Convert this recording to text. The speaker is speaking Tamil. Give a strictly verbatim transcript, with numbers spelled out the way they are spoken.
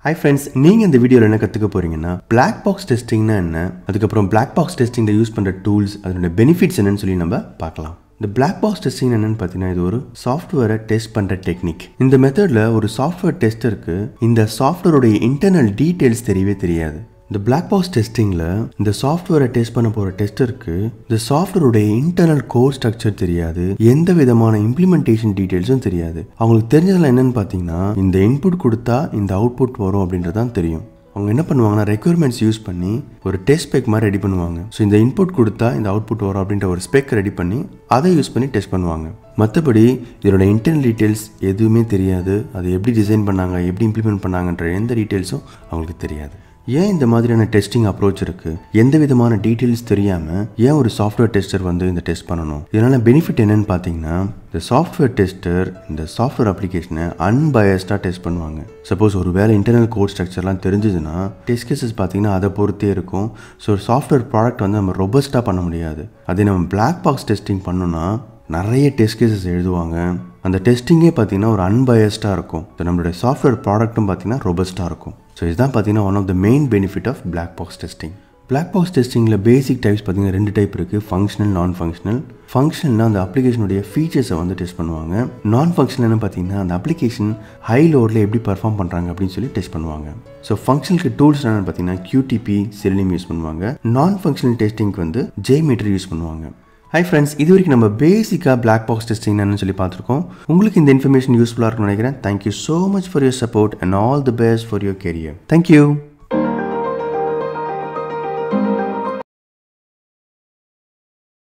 Hi friends, நீங்க இந்த வீடியோல என்ன கத்துக்க போறீங்கன்னா black box testing னா என்ன, அதுக்கு அப்புறம் black box testing ல யூஸ் பண்ற டூல்ஸ், அதோட பெனிஃபிட்ஸ் என்னன்னு சொல்லி நம்ம பார்க்கலாம். இந்த black box testing என்னன்னு பார்த்தீங்கன்னா இது ஒரு சாஃப்ட்வேரை டெஸ்ட் பண்ற டெக்னிக். இந்த மெத்தட்ல ஒரு சாஃப்ட்வேர் டெஸ்டருக்கு இந்த சாஃப்ட்வேரோட இன்டர்னல் டீடைல்ஸ் தெரியவே தெரியாது. இந்த black box டெஸ்டிங்ல இந்த சாஃப்ட்வேரை டெஸ்ட் பண்ண போற டெஸ்டருக்கு இந்த சாஃப்ட்வேரோட இன்டர்னல் கோர் ஸ்ட்ரக்சர் தெரியாது, எந்த விதமான இம்ப்ளிமெண்டேஷன் டீடைல்ஸும் தெரியாது. அவங்களுக்கு தெரிஞ்சதெல்லாம் என்னன்னு பார்த்தீங்கன்னா இந்த இன்புட் கொடுத்தா இந்த அவுட்புட் வரும் அப்படின்றதான் தெரியும். அவங்க என்ன பண்ணுவாங்கன்னா ரெக்யர்மெண்ட்ஸ் யூஸ் பண்ணி ஒரு டெஸ்ட் ஸ்பெக் மாதிரி ரெடி பண்ணுவாங்க. ஸோ இந்த இன்புட் கொடுத்தா இந்த அவுட்புட் வரும் அப்படின்ற ஒரு ஸ்பெக் ரெடி பண்ணி அதை யூஸ் பண்ணி டெஸ்ட் பண்ணுவாங்க. மற்றபடி இதோட இன்டர்னல் டீட்டெயில்ஸ் எதுவுமே தெரியாது. அதை எப்படி டிசைன் பண்ணாங்க, எப்படி இம்ப்ளிமெண்ட் பண்ணாங்கன்ற எந்த டீட்டெயில்ஸும் அவங்களுக்கு தெரியாது. ஏன் இந்த மாதிரியான டெஸ்டிங் அப்ரோச் இருக்குது, எந்த விதமான டீட்டெயில்ஸ் தெரியாமல் ஏன் ஒரு சாஃப்ட்வேர் டெஸ்டர் வந்து இந்த டெஸ்ட் பண்ணணும்? இதனால் பெனிஃபிட் என்னன்னு பார்த்தீங்கன்னா இந்த சாஃப்ட்வேர் டெஸ்டர் இந்த சாஃப்ட்வேர் அப்ளிகேஷனை அன்பயஸ்டாக டெஸ்ட் பண்ணுவாங்க. சப்போஸ் ஒரு வேலை இன்டர்னல் கோட் ஸ்ட்ரக்சர்லாம் தெரிஞ்சதுன்னா டெஸ்ட் கேசஸ் பார்த்தீங்கன்னா அதை பொறுத்தே இருக்கும். ஸோ ஒரு சாஃப்ட்வேர் ப்ராடக்ட் வந்து நம்ம ரொபஸ்ட்டாக பண்ண முடியாது. அதே நம்ம பிளாக் பாக்ஸ் டெஸ்டிங் பண்ணோன்னா நிறைய டெஸ்ட் கேசஸ் எழுதுவாங்க. அந்த டெஸ்டிங்கே பார்த்தீங்கன்னா ஒரு அன்பயஸ்டாக இருக்கும். ஸோ நம்மளுடைய சாஃப்ட்வேர் ப்ராடக்ட்டும் பார்த்தீங்கன்னா ரொபஸ்ட்டாக இருக்கும். ஸோ இதுதான் பார்த்தீங்கன்னா one of the main benefit of black box testing. Black box டெஸ்டிங்கில் பேசிக் டைப்ஸ் பார்த்தீங்கன்னா ரெண்டு டைப் இருக்குது, ஃபங்க்ஷனல், நான் ஃபங்க்ஷனல். ஃபங்க்ஷனல்னா அந்த அப்ளிகேஷனுடைய ஃபீச்சர்ஸை வந்து டெஸ்ட் பண்ணுவாங்க. நான் ஃபங்க்ஷனல்னு பார்த்தீங்கன்னா அந்த அப்ளிகேஷன் ஹை லோடில் எப்படி பர்ஃபார்ம் பண்ணுறாங்க அப்படின்னு சொல்லி டெஸ்ட் பண்ணுவாங்க. ஸோ ஃபங்க்ஷனுக்கு டூல்ஸ் என்னென்னு பார்த்தீங்கன்னா கியூடிபி, செலினியம் யூஸ் பண்ணுவாங்க. நான் ஃபங்க்ஷனல் டெஸ்டிங்க்கு வந்து ஜேமீட்டர் யூஸ் பண்ணுவாங்க. ஹை ஃப்ரெண்ட்ஸ், இது வரைக்கும் நம்ம பேசிக்காக பிளாக் பாக்ஸ் டெஸ்டிங் என்னன்னு சொல்லி பார்த்துருக்கோம். உங்களுக்கு இந்த இன்ஃபர்மேஷன் யூஸ்ஃபுல்லாக இருக்கும்னு நினைக்கிறேன். Thank you so much for your support and all the best for your career. Thank you.